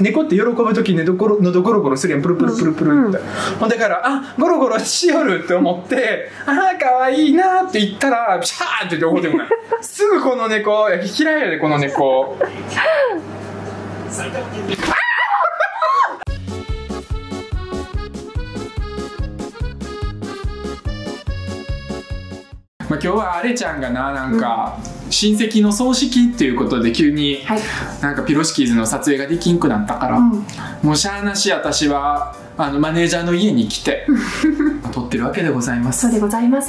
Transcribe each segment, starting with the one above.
猫って喜ぶ時に喉ゴロゴロするやん、プルプルプルプルって、ほんだからゴロゴロしよるって思ってかわいいなって言ったらピシャーンって言って怒ってこないすぐこの猫嫌いやでこの猫今日はあれちゃんがなんか、親戚の葬式っていうことで急になんかピロシキーズの撮影ができんくなったから、もうしゃあなし私はマネージャーの家に来て撮ってるわけでございます。 そうでございます。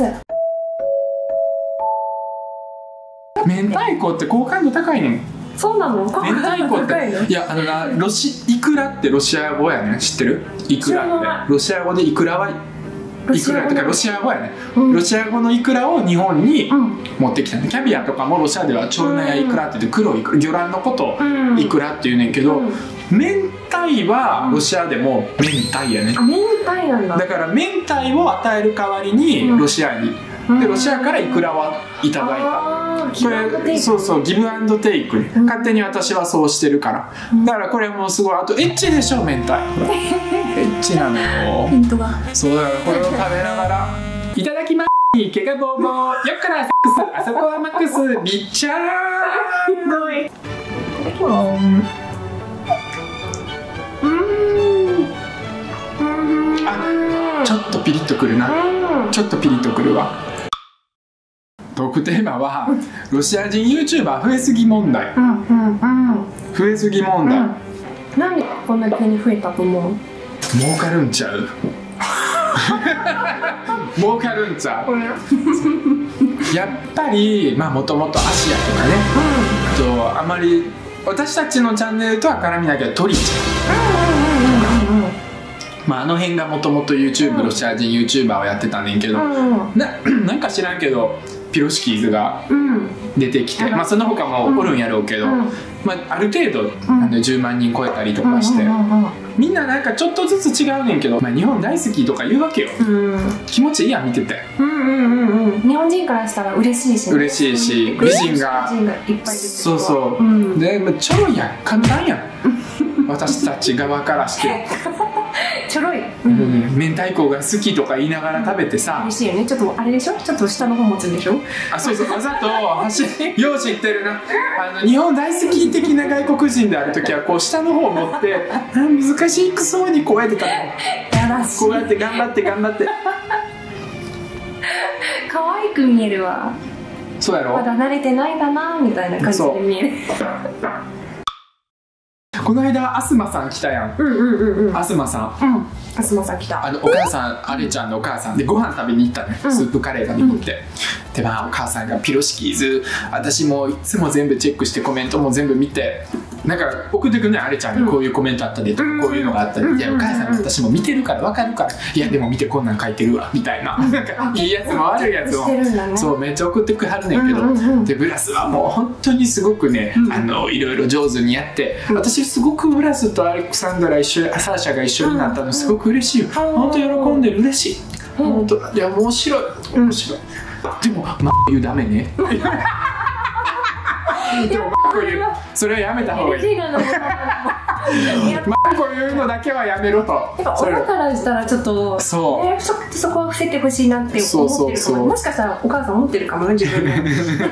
明太子って好感度高いねん。 そうなの？ 明太子っていやイクラってロシア語やねん、知ってる？イクラってロシア語でイクラはイクラとかロシア語やね、ロシア語のイクラを日本に持ってきたね。キャビアとかもロシアではチョルナヤイクラって言って黒い魚卵のことをイクラって言うねんけど、明太はロシアでも明太やね。 明太なんだ。 だから明太を与える代わりにロシアにでロシアからイクラはいただいた。これそうそうギブアンドテイク、勝手に私はそうしてるから、だからこれもうすごいあとエッチでしょ明太エッチなのよ。 ヒントがそうだからこれを食べながらいただきます。毛がボーボーよっからセックスあそこはマックスビッチャーひどい。ちょっとピリッとくるな、ちょっとピリッとくるわ。トークテーマはロシア人 YouTuber 増えすぎ問題。増えすぎ問題、 なんでこんな急に増えたと思う？ 儲かるんちゃう儲かるんちゃうやっぱりもともとアジアとかね、あとあまり私たちのチャンネルとは絡みないけどトリちゃん、あの辺がもともと YouTube、ロシア人 YouTuber をやってたねんけど、なんか知らんけどピロシキーズが出てきて、その他もおるんやろうけど、ある程度10万人超えたりとかして、みんななんかちょっとずつ違うねんけど、日本大好きとか言うわけよ。気持ちいいやん見てて。 日本人からしたら嬉しいしね。 嬉しいし美人がいっぱい出てる。 そうそうでちょろいやん、簡単やん私たち側からしてちょろい、 明太子が好きとか言いながら食べてさ、 嬉しいよね。ちょっとあれでしょ、ちょっと下の方持つんでしょ。 そうそう、わざとよう知ってるな。日本大好き的な外国人である時はこう下の方を持って難しいくそうにこうやって食べる。こうやって頑張って頑張って可愛く見えるわ。 そうやろ。 まだ慣れてないかなみたいな感じで見える。 この間アスマさん来たやん。アスマさん、 アスマさん来た。 お母さん、あれちゃんのお母さんでご飯食べに行ったね、スープカレー食べに行って、でお母さんがピロシキーズ、私もいつも全部チェックしてコメントも全部見て、なんか送ってくるね、あれちゃんにこういうコメントあったでとか、こういうのがあったで、いやお母さん私も見てるから分かるから、いやでも見てこんなん書いてるわみたいな、なんかいいやつも悪いやつもそうめっちゃ送ってくはるねんけど、でブラスはもう本当にすごくね、いろいろ上手にやって、私すごくブラスとアレクサンドラサーシャが一緒になったのすごく嬉しいよ。本当喜んでる、嬉しい。本当いや面白い面白い。でも言うダメね。それはやめた方がいい。こういうのだけはやめろと。 やっぱ親からしたらちょっとそこは伏せてほしいなって思ってるかも。もしかしたらお母さん思ってるかもね、自分で。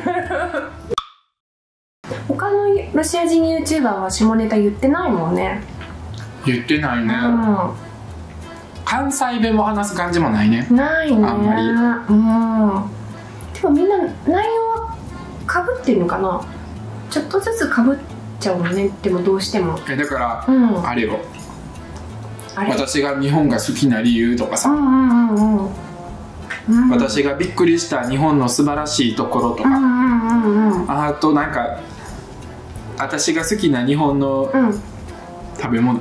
他のロシア人 YouTuber は下ネタ言ってないもんね。 言ってないね。関西弁も話す感じもないね。 ないね。 あんまり。 でもみんな内容はかぶってるのかな。ちょっとずつかぶっちゃうのね。でもどうしても。 だからあれよ。私が日本が好きな理由とかさ。私がびっくりした日本の素晴らしいところとか。あとなんか私が好きな日本の食べ物。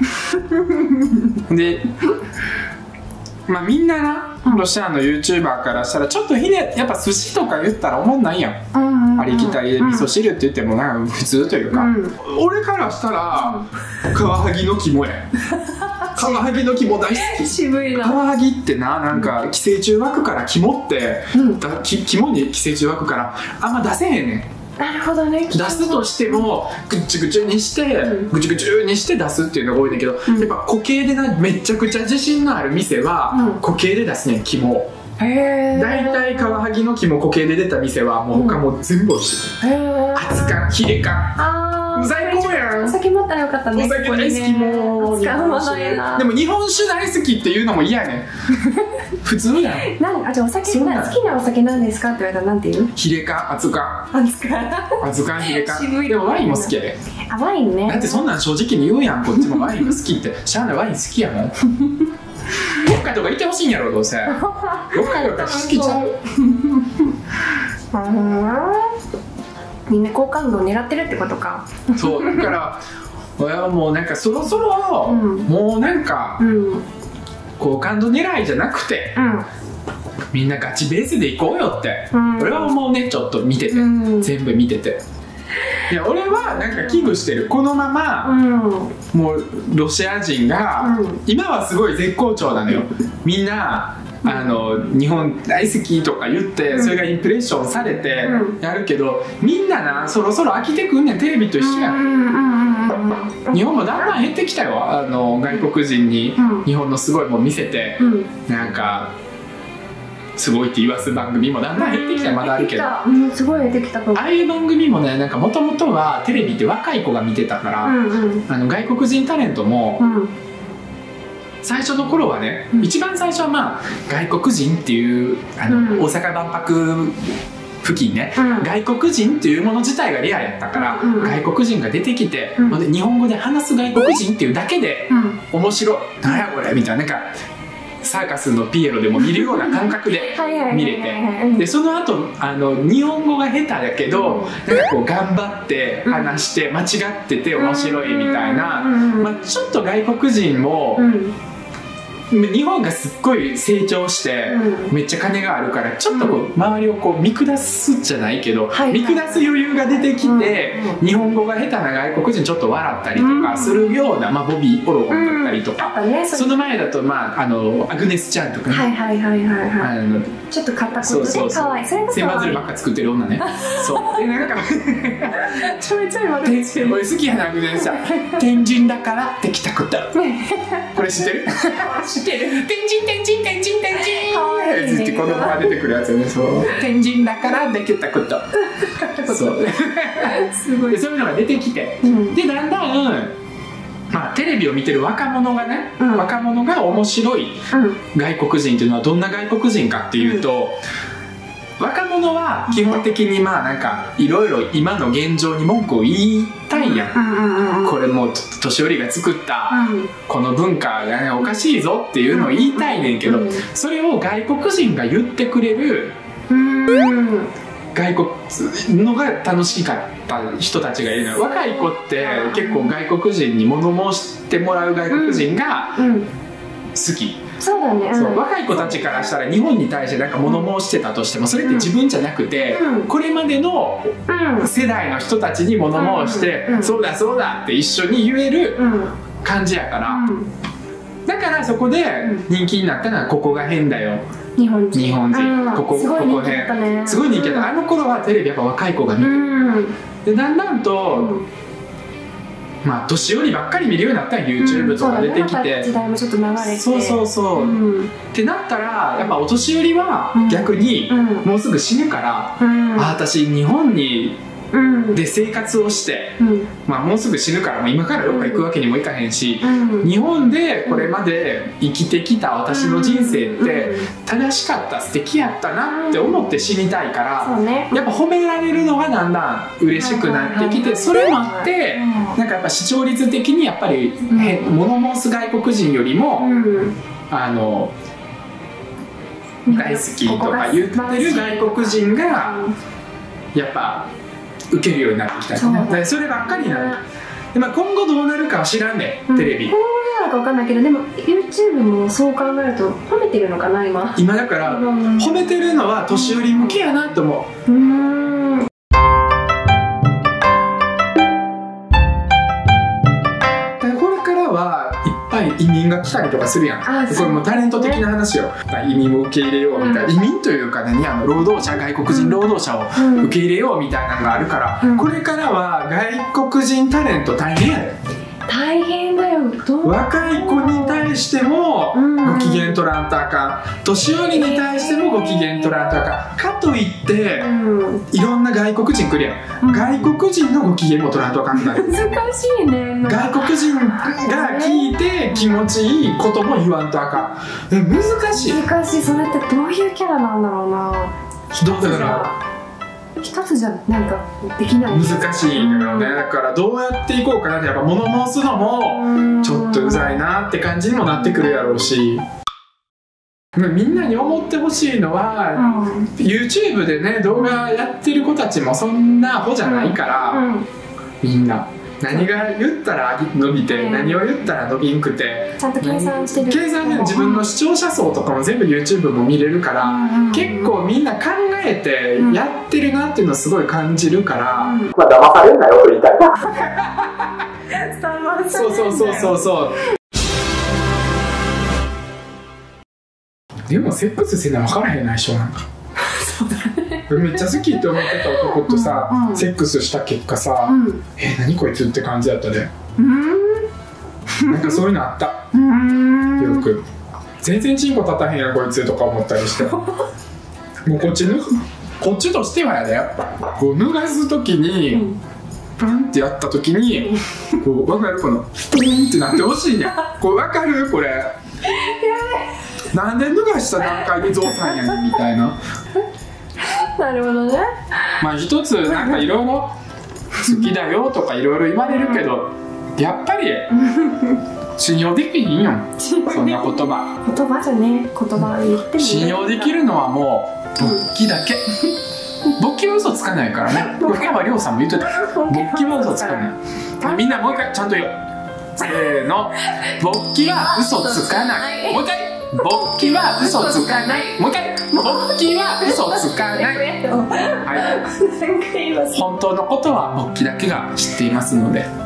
でみんななロシアの YouTuber からしたらちょっとやっぱ寿司とか言ったらおもんないやん。ありきたりで味噌汁って言ってもなんか普通というか、俺からしたらカワハギの肝や。カワハギの肝大好き。 渋いな。 カワハギってなんか寄生虫枠から肝って、肝に寄生虫枠からあんま出せへんねん。 なるほどね。 出すとしてもぐちゅぐちゅにして、ぐちゅぐちゅにして出すっていうのが多いんだけど、やっぱ固形でめちゃくちゃ自信のある店は固形で出すねん、肝。大体カワハギの肝固形で出た店はもう他も全部美味しい。熱燗、ヒレ燗、最高やん。 お酒持ったらよかったね。 お酒大好き。もう日本酒でも日本酒大好きっていうのも嫌やねん。普通やん。 じゃあお酒好きなお酒なんですかって言われたらなんて言う？ ヒレ燗、熱燗、熱燗、ヒレ燗。でもワインも好きやで。 ワインね。 だってそんなん正直に言うやん。こっちもワインが好きってしゃあない、ワイン好きやもん。どっかとか行ってほしいんやろ、どうせ。どっかとか好きちゃう。 みんな好感度を狙ってるってことか。 そうだから俺はもうなんかそろそろ、もうなんか、好感度狙いじゃなくて、みんなガチベースで行こうよって、俺は思うね。ちょっと見てて、全部見てて、いや俺はなんか危惧してる。このまま、もうロシア人が、今はすごい絶好調なのよ。みんな日本大好きとか言って、それがインプレッションされてやるけど、みんななそろそろ飽きてくんねん。テレビと一緒やん。日本もだんだん減ってきたよ。外国人に日本のすごいもん見せて、なんかすごいって言わす番組もだんだん減ってきた。まだあるけど、 すごい減ってきたと思う。 ああいう番組もね、なんかもともとはテレビって若い子が見てたから、外国人タレントも、最初の頃はね、一番最初はまあ外国人っていう大阪万博付近ね、外国人っていうもの自体がレアやったから、外国人が出てきて、で日本語で話す外国人っていうだけで、面白い、なんやこれみたいな、なんかサーカスのピエロでも見るような感覚で見れて、でその後日本語が下手だけど、なんかこう頑張って話して間違ってて面白いみたいな、まあ、ちょっと外国人も、日本がすっごい成長して、めっちゃ金があるからちょっとこう周りをこう見下すじゃないけど、見下す余裕が出てきて、日本語が下手な外国人ちょっと笑ったりとかするような、まあ、ボビー・オロゴンだったりとか、その前だと、まあ、アグネス・チャンとかね、 ちょっと片言でかわいい。 千羽鶴ばっか作ってる女ね。そうでなんかちょいちょい笑ってる。 俺好きやな、アグネスさん。天神だからできたこと。これ知ってる？知ってる。天神天神天神天神って子供が出てくるやつよね。そう、天神だからできたこと。そうすごい。そういうのが出てきて、でだんだん、まあ、テレビを見てる若者がね、若者が面白い外国人っていうのはどんな外国人かっていうと、若者は基本的にまあなんかいろいろ今の現状に文句を言いたいやん。これもう年寄りが作ったこの文化がねおかしいぞっていうのを言いたいねんけど、それを外国人が言ってくれる外国のが楽しかった人たちがいるのよ。若い子って結構外国人に物申してもらう外国人が好き。 そうだね。 若い子たちからしたら日本に対してなんか物申してたとしても、それって自分じゃなくて、これまでの世代の人たちに物申して、そうだそうだって一緒に言える感じやから、だからそこで人気になったのはここが変だよ。日本人、ここね、すごい人気だった。あの頃はテレビやっぱ若い子が見てる。でだんだんと、まあ年寄りばっかり見るようになったら YouTube とか出てきて、 時代もちょっと流れて、 ってなったらやっぱお年寄りは逆にもうすぐ死ぬから、私日本にで生活をして、まあもうすぐ死ぬから、今からどっか行くわけにもいかへんし、日本でこれまで生きてきた私の人生って正しかった、素敵やったなって思って死にたいから、やっぱ褒められるのがだんだん嬉しくなってきて、それもあってなんかやっぱ視聴率的にやっぱり物申す外国人よりも大好きとか言ってる外国人がやっぱ受けるようになってきたんで、そればっかりになる。で、まあ、今後どうなるかは知らんね、テレビ。 今後どうなるか分かんないけど、でも YouTube もそう考えると褒めてるのかな、今だから褒めてるのは年寄り向けやなと思う。これからは一ぱい移民が来たりとかするやん。これもタレント的な話よ。移民を受け入れようみたいな、移民というか労働者、外国人労働者を受け入れようみたいなのがあるから、これからは外国人タレント大変やで。 大変だよ。 若い子に対してもご機嫌取らんとあかん、年寄りに対してもご機嫌取らんとあかん。かといっていろんな外国人来るやん、外国人のご機嫌も取らんとあかんくなる。 難しいね。 外国人が聞いて気持ちいいことも言わんとあかん。難しい。 難しい。それってどういうキャラなんだろうな。 だから一つじゃなんかできない。 難しいのよね。だからどうやっていこうかなって、やっぱ物申すのもちょっとうざいなって感じにもなってくるやろうし、みんなに思ってほしいのは、YouTube でね動画やってる子たちもそんなアホじゃないから、みんな何が言ったら伸びて、何を言ったら伸びんくて、 ちゃんと計算してる。 計算で自分の視聴者層とかも全部 YouTube も見れるから、結構みんな考えてやってるなっていうのをすごい感じるから、まあ騙されんなよと言いたい。そうでもセックスせな分からへんないしょなんか。めっちゃ好きって思ってた男とさ、セックスした結果さ、何こいつって感じだったで。なんかそういうのあった。よく全然チンコ立たへんやんこいつとか思ったりして。もうこっちとしてはやで、やっぱこう脱がす時にパンってやった時にこう分かる、このプリンってなってほしいねん。こう分かるこれ。なんで脱がした段階でゾウさんやねんみたいな。 なるほどね。 まあ一つなんかいろいろ好きだよとかいろいろ言われるけど、やっぱり信用できひんよそんな言葉じゃね、言葉言っても信用できるのはもう勃起だけ。勃起は嘘つかないからね。横山亮さんも言ってた。勃起は嘘つかない。みんなもう一回ちゃんと言おう。せーの。勃起は嘘つかない。もう一回。勃起は嘘つかない。もう一回。勃起は嘘つかない。はい。本当のことは勃起だけが知っていますので。